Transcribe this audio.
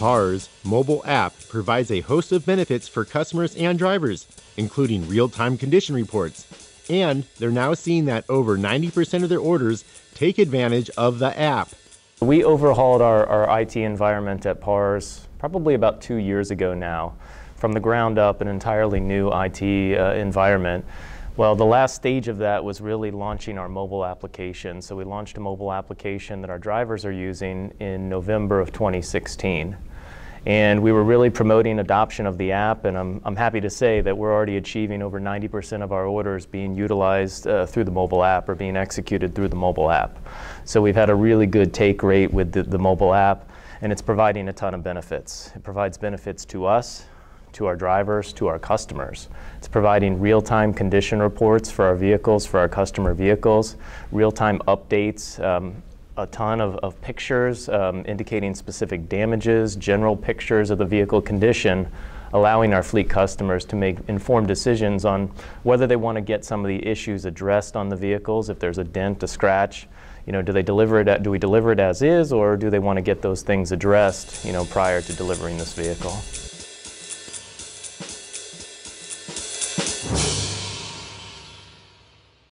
PAR's mobile app provides a host of benefits for customers and drivers, including real-time condition reports. And they're now seeing that over 90% of their orders take advantage of the app. We overhauled our IT environment at PARS probably about 2 years ago now. From the ground up, an entirely new IT environment. Well, the last stage of that was really launching our mobile application. So we launched a mobile application that our drivers are using in November of 2016. And we were really promoting adoption of the app, and I'm happy to say that we're already achieving over 90% of our orders being utilized through the mobile app or being executed through the mobile app. So we've had a really good take rate with the mobile app, and it's providing a ton of benefits. It provides benefits to us, to our drivers, to our customers. It's providing real-time condition reports for our vehicles, for our customer vehicles, real-time updates, a ton of pictures indicating specific damages, general pictures of the vehicle condition, allowing our fleet customers to make informed decisions on whether they want to get some of the issues addressed on the vehicles. If there's a dent, a scratch, do we deliver it as is, or do they want to get those things addressed, prior to delivering this vehicle?